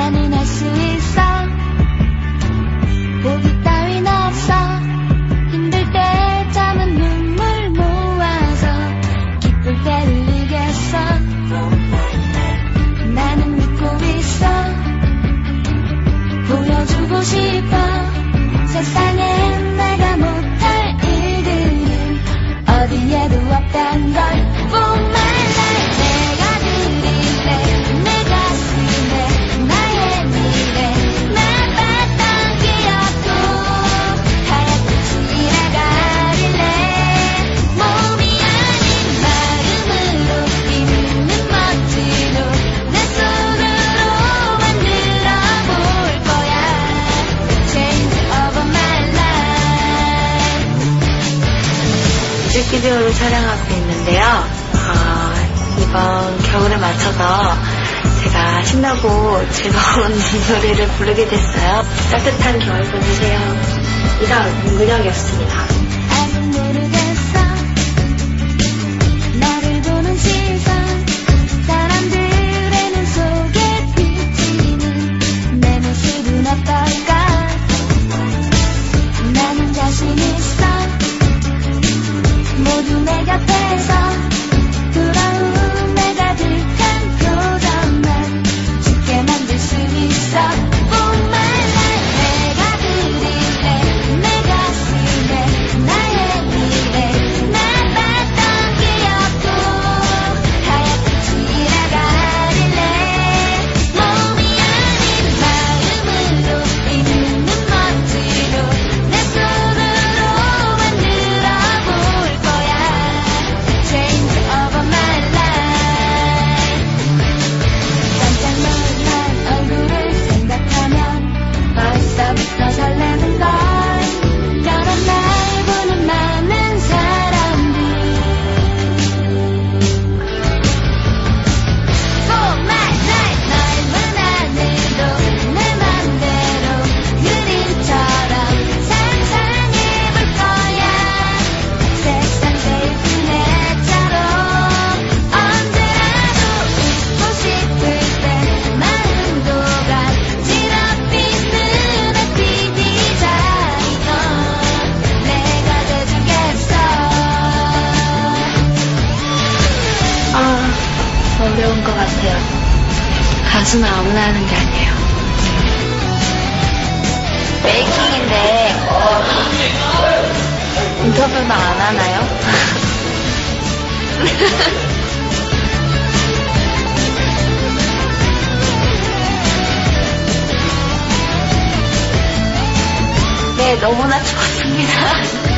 나는 할 수 있어. 포기 따윈 없어. 힘들 때 참은 눈물 모아서 기쁠 때 흘리겠어. 나는 믿고 있어. 보여주고 싶어. 세상엔 내가 못할 일들은 어디에도 없단 걸. 뮤직비디오를 촬영하고 있는데요. 이번 겨울에 맞춰서 제가 신나고 즐거운 노래를 부르게 됐어요. 따뜻한 겨울 보내세요. 이상 문근영이었습니다. 아직 모르겠어. 나를 보는 시선, 사람들의 눈 속에 비치는 내 모습은 어떨까. 나는 자신 있어. 모두 내 곁에서 돌아오네 가득한 표정만 짓게 만들 수 있어. Oh my life. 내가 그릴래 내 가슴에 나의 미래 날 봤던 기억도 하얗게 칠해가릴래. 몸이 아닌 마음으로 이 눈은 멋지로 내 손으로 만들어볼 Change over my life. 깜짝 놀란 얼굴을 생각하면 벌써부터 설레는 걸. 저런 날 보는 많은 사람들. Oh my life. 넓은 하늘도 내 맘대로 그림처럼 상상해볼 거야. 세상 제일 큰 애처럼 언제라도 웃고 싶을 때 마음도 간지럽히는 해피 디자이너 내가 돼주겠어. 어려운 것 같아요. 가수는 아무나 하는 게 아니에요. 메이킹인데 인터뷰는 안 하나요? 네, 너무나 좋았습니다.